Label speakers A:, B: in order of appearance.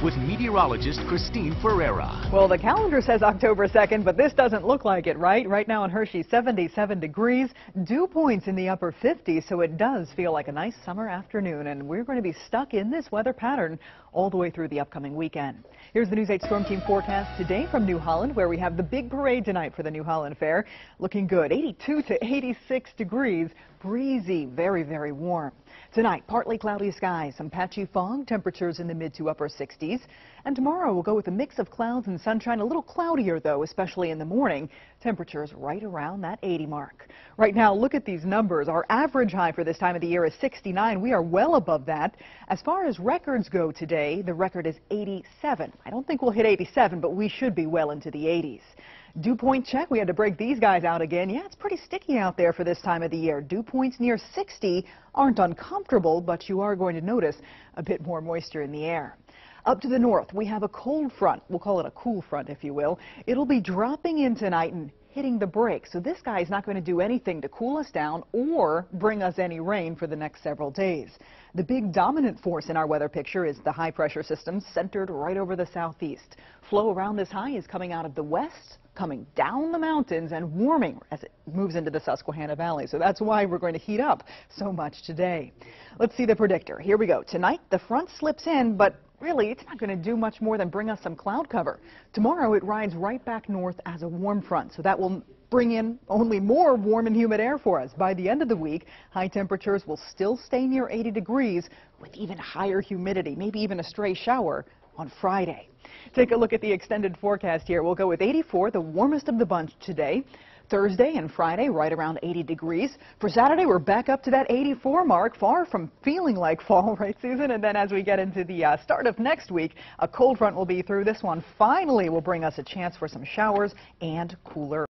A: with meteorologist Christine Ferreira.
B: Well, the calendar says October 2nd, but this doesn't look like it, right? Right now in Hershey, 77 degrees, dew points in the upper 50s, so it does feel like a nice summer afternoon, and we're going to be stuck in this weather pattern all the way through the upcoming weekend. Here's the News 8 Storm Team forecast today from New Holland, where we have the big parade tonight for the New Holland Fair. Looking good, 82 to 86 degrees, breezy, very, very warm. Tonight, partly cloudy skies, some patchy fog, temperatures in the mid to upper 60s. And tomorrow we'll go with a mix of clouds and sunshine, a little cloudier though, especially in the morning. Temperatures right around that 80 mark. Right now, look at these numbers. Our average high for this time of the year is 69. We are well above that. As far as records go today, the record is 87. I don't think we'll hit 87, but we should be well into the 80s. Dew point check. We had to break these guys out again. Yeah, it's pretty sticky out there for this time of the year. Dew points near 60 aren't uncomfortable, but you are going to notice a bit more moisture in the air. Up to the north, we have a cold front. We'll call it a cool front, if you will. It'll be dropping in tonight and hitting the brakes. So this guy is not going to do anything to cool us down or bring us any rain for the next several days. The big dominant force in our weather picture is the high pressure system centered right over the southeast. Flow around this high is coming out of the west, coming down the mountains and warming as it moves into the Susquehanna Valley. So that's why we're going to heat up so much today. Let's see the predictor. Here we go. Tonight, the front slips in, but really, it's not going to do much more than bring us some cloud cover. Tomorrow, it rides right back north as a warm front, so that will bring in only more warm and humid air for us. By the end of the week, high temperatures will still stay near 80 degrees with even higher humidity, maybe even a stray shower on Friday. Take a look at the extended forecast here. We'll go with 84, the warmest of the bunch today. Thursday and Friday, right around 80 degrees. For Saturday, we're back up to that 84 mark, far from feeling like fall, right, Susan? And then as we get into the start of next week, a cold front will be through. This one finally will bring us a chance for some showers and cooler